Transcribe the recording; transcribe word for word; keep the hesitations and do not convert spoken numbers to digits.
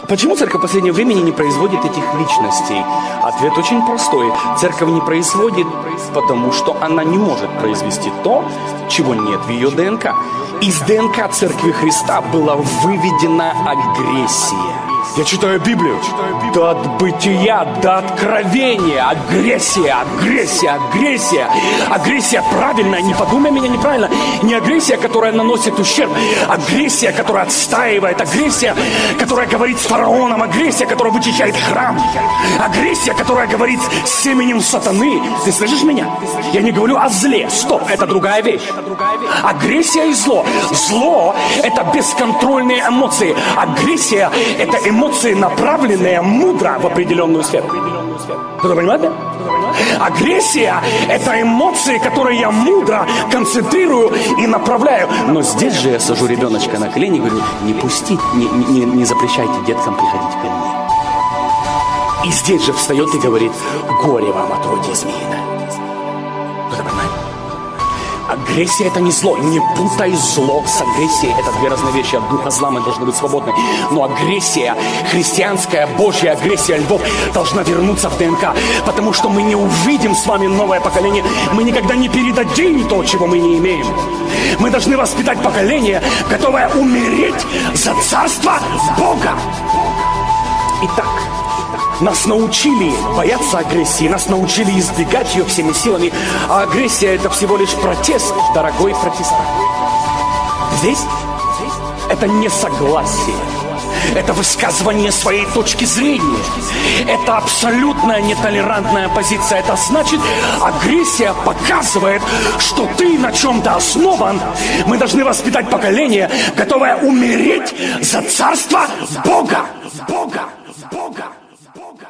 Почему церковь в последнее время не производит этих личностей? Ответ очень простой. Церковь не производит, потому что она не может произвести то, чего нет в ее ДНК. Из ДНК Церкви Христа была выведена агрессия. Я читаю Библию. До от бытия, до откровения. Агрессия, агрессия, агрессия. Агрессия правильная, не подумай меня неправильно. Не агрессия, которая наносит ущерб. Агрессия, которая отстаивает. Агрессия, которая говорит с фараоном. Агрессия, которая вычищает храм. Агрессия, которая говорит с семенем сатаны. Ты слышишь меня? Я не говорю о зле. Стоп, это другая вещь. Агрессия и зло. Зло – это бесконтрольные эмоции. Агрессия – это эмоции, направленные мудро в определенную сферу. Кто-то понимает, да? Агрессия – это эмоции, которые я мудро концентрирую и направляю. Но здесь же я сажу ребеночка на колени и говорю: не пустить, не, не, не запрещайте деткам приходить ко мне. И здесь же встает и говорит: горе вам, отродье змеиное. Кто-то понимает? Агрессия – это не зло. Не путай зло с агрессией. Это две разные вещи. От духа зла мы должны быть свободны. Но агрессия, христианская, Божья агрессия львов должна вернуться в ДНК. Потому что мы не увидим с вами новое поколение. Мы никогда не передадим то, чего мы не имеем. Мы должны воспитать поколение, готовое умереть за царство Бога. Итак, нас научили бояться агрессии, нас научили избегать ее всеми силами, а агрессия – это всего лишь протест, дорогой протестант. Здесь это не согласие, это высказывание своей точки зрения, это абсолютная нетолерантная позиция. Это значит, агрессия показывает, что ты на чем-то основан. Мы должны воспитать поколение, готовое умереть за царство Бога. Бога. Бога. Бога.